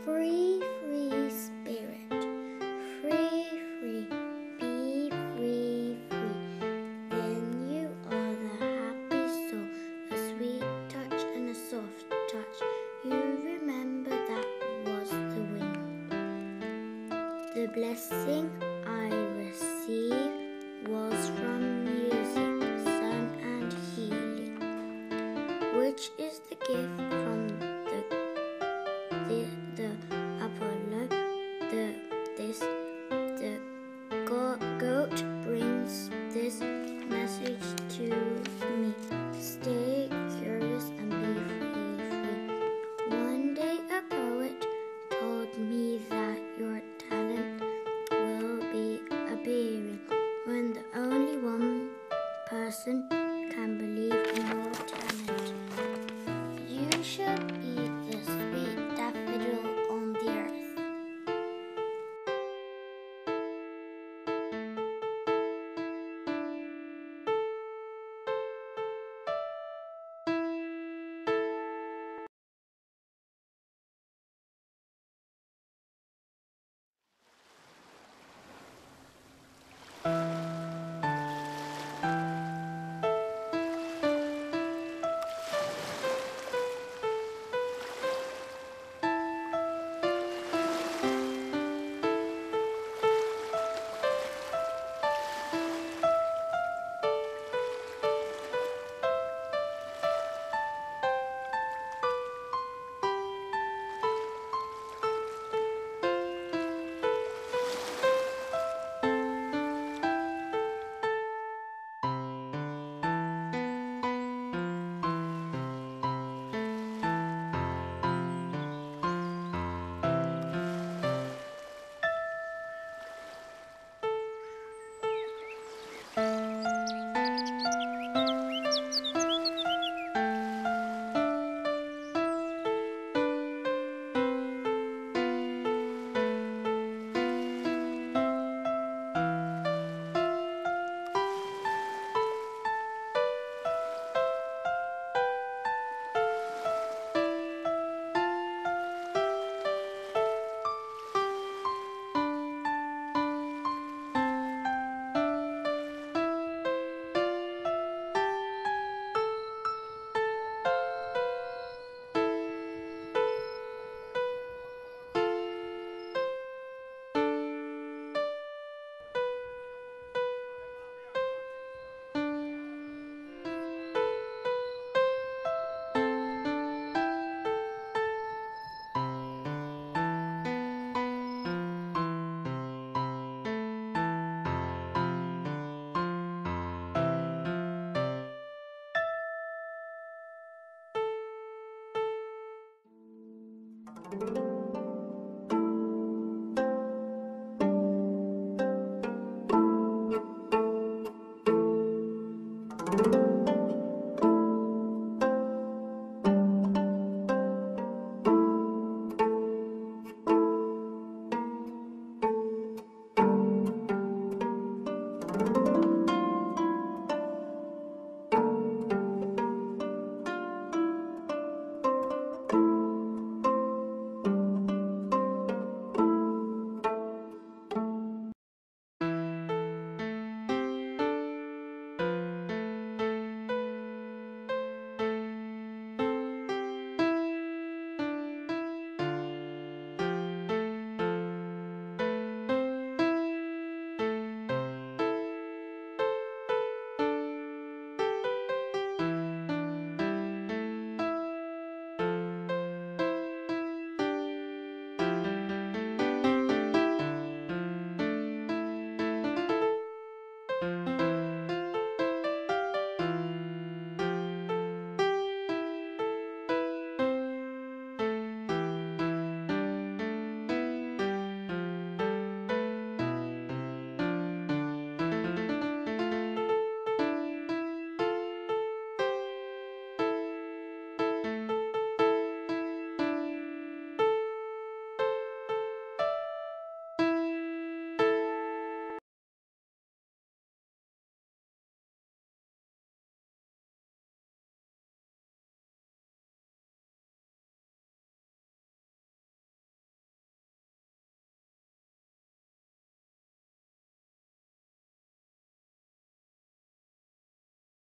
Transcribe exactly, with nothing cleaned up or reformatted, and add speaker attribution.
Speaker 1: Free, free spirit, free, free, be free, free. Then you are the happy soul, a sweet touch and a soft touch. You remember that was the wind. The blessing I received was from music, sun and healing, which is the gift from the the, the Apollo. The this the go- goat brings this message to me: stay curious and be free, free. One day a poet told me that your talent will be appearing when the only one person can believe in your talent. You should be the sweet daffodil on the earth. Thank you.